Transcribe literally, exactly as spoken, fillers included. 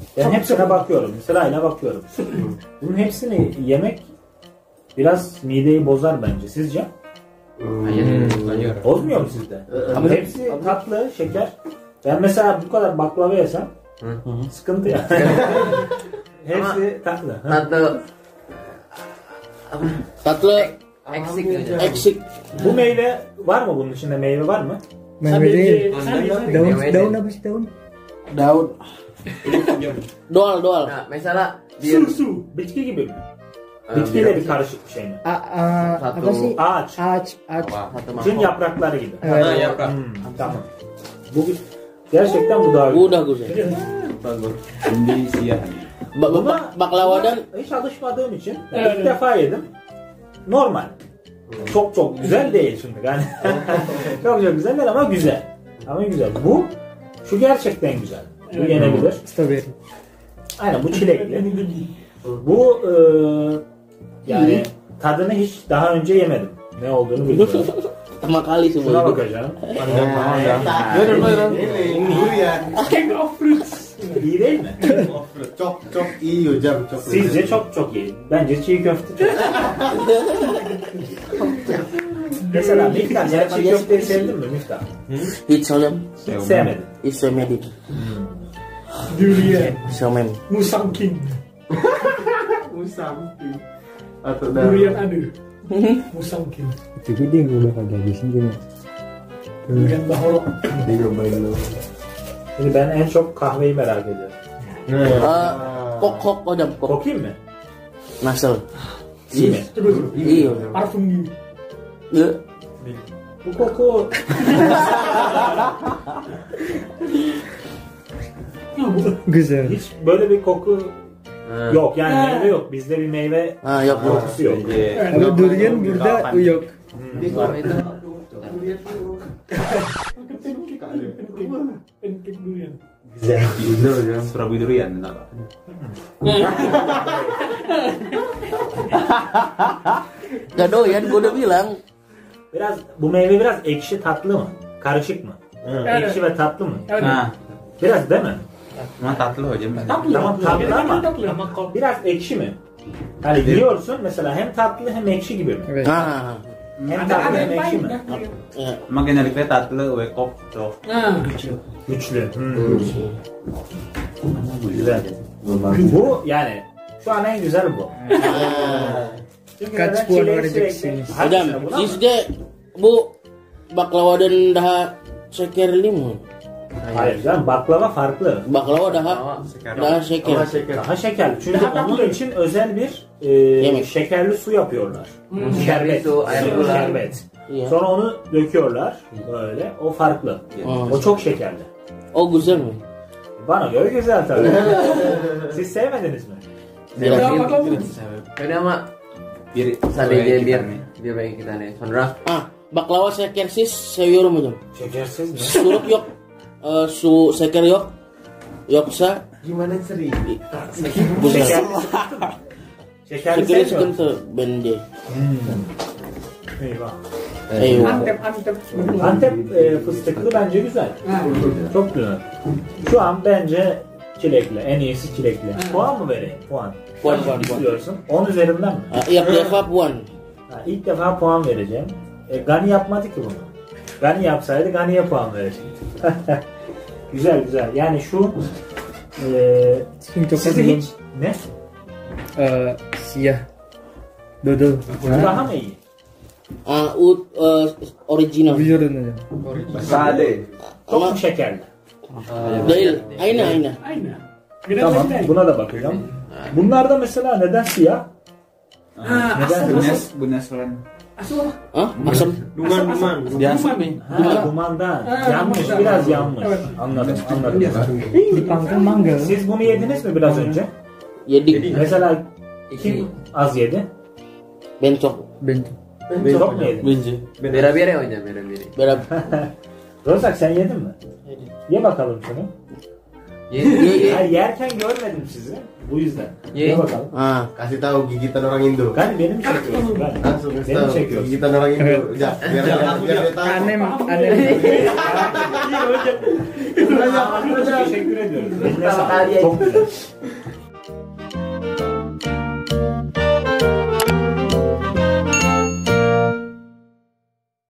Ben hepsine bakıyorum. Sırayla bakıyorum. Bunun hepsini yemek biraz mideyi bozar bence. Sizce? Hayır, kullanıyorum. Bozmuyor mu sizde? Ama hepsi tatlı, şeker. Ben mesela bu kadar baklava yesem sıkıntı ya. Hepsi tatlı. Tatlı. Tatlı Eksik hocam. eksik. Bu meyve var mı, bunun içinde meyve var mı? Meyve değil. Meyve Daun, değil. daun apa sih daun? Daun. Doal doal. Nah, mesela Su su. Bitki gibi mi? Bitkiyle bir karışık bir şey mi? A, a, Satu. apa sih? Ağaç. Ağaç, ağaç. satu Cin mangkok. yaprakları gibi. Evet. Ha, yaprak. Hmm, tamam. Bu gerçekten bu daha Bu udah güzel. Bagus. Şimdi siyah. Ba- ba- bak- baklavadan hiç alışmadığım için yani ilk defa yedim. Normal. Çok çok güzel değil şimdi yani. Çok çok güzel değil ama güzel. Ama güzel. Bu şu gerçekten güzel. Bu yenebilir. Strawberry. Aynen bu çilekli. Bu e, yani tadını hiç daha önce yemedim. Ne olduğunu bilmiyorum. pertama kali Şuna semua itu. bakacağım. Buyurun buyurun. Durian. King of fruits. İyi değil mi? Çok çok iyi hocam. Çok Sizce çok çok iyi. Bence çiğ köfte çok Mesela Miftah, sen çiğ köfteyi sevdin mi Miftah? Hiç hocam. Hiç sevmedim. Hiç sevmedim. Durian. Sevmem. Musang King. Musang. Atau Durian ada. Musang King. Itu dia yang bakal habisin dia. Durian bahorok. Dicobain dulu. Şimdi ben en çok kahveyi merak ediyorum. Ah, kok kok hocam kok. Kokayım mı? Nasıl? İyi mi? Coba coba. İyi hocam. Parfum gitu. Ya. Bu koku Güzel. hiç böyle bir koku yok yani Ha. meyve yok. Bizde bir meyve Ah, yok yok. kokusu yok. Kalau durian burada uyok. Kalau itu Pancake durian. Güzel. Dulu hocam. Surabi durian. Enggak. Gak doyan, gue udah bilang. Biraz bu meyve biraz ekşi tatlı mı? Karışık mı? Evet. Ekşi ve tatlı mı? Ada. Nah, Biraz değil mi? emang tatlı hocam. Tatlı. Tamam tatlı ama Tatlı. biraz ekşi mi? Hani yiyorsun mesela hem tatlı hem ekşi gibi mi? Evet. Ah, Hem Ada tatlı ada hem yang ekşi pahit mi? dah. ya. Emang genelliknya tatlı ve kok çok. Nah, Güçlü. Hmm. Güzel. Bu yani şu an en güzel bu. Çünkü Kaç neden? puan Çileği vereceksiniz? sürekli- Hocam, Hangisine, buna mı? sizce bu baklavadan daha şekerli mi? Hayır canım, baklava farklı. Baklava daha daha şeker. Daha şekerli. Çünkü Daha onun tatlı. için özel bir e, Yemek. şekerli su yapıyorlar. Şerbet. Su, air Evet, gula. şerbet. Iya. Sonra onu döküyorlar böyle. O farklı. Oh. O çok şekerli. Oh, güzel mi? Bana göre güzel tabii. Siz sevmediniz mi? Biraz. Berapa kamu? Ini ama Bir seandainya biar biar bagi kita nih. Sondra. Ah, baklava şekersiz seviyorum hocam. Şekersiz mi? Sirup yok, eh, su şeker yok. Yoksa Gimana seri? güzel. Şekerli sıkıntı mı? Şekerli Şekeri sevmiyor musun? sıkıntı bence. Eyvah. Eyvah. Antep antep. Antep e, fıstıklı bence güzel. Nah, Çok güzel. Şu an bence çilekli. En iyisi çilekli. Puan mı vereyim? Puan. Puan, Kaç puan, puan. istiyorsun? on üzerinden mi? Ah, iya Deva puan. Ha, ilk defa puan vereceğim. E, Gani yapmadı ki bunu. Gani yapsaydı Gani'ye puan verecektim. Güzel güzel. Yani şu e, Sing coklat sizi belum. hiç ne? Eh, siyah. Dodol. Bu daha mı iyi? Ah, u, eh, original. Buyurun hocam. Sade. Çok Ama mu şekerli? değil. Ayna ayna. Aina. Beda Tamam. lain. Buna da bakacağım. Bunlarda mesela neden siyah? Ah, Neden? asam, Bunes, asam. bunes lan. Asam apa? Ah, asam. Duman, duman. Biasa nih. Ha, dumandan. Ha, Yanmış, dumandan. biraz yanmış. Evet. Anladım, anladım. Di panggang mangga. Siz bunu yediniz mi biraz önce? Yedik. Mesela kim az yedi? Ben çok. Bento. Çok mu yedin? Benci. Beda-beda hocam, beda-beda. Beda. Rozak sen yedin mi? Ye bakalım şunu. Ye. Ye ye. Ya yerken görmedim sizi. Bu yüzden. Ye. Ye bakalım. Ah. Kasih tahu gigitan orang Indo. Kan beni mi çekiyorsun? Ben. Langsung kasih Beni tahu mi çekiyorsun? gigitan orang Indo. Ya, biar biar biar dia tahu. Anem, anem. Teşekkür ediyoruz. Eline Pertama sağlık. kali ya. Çok güzel.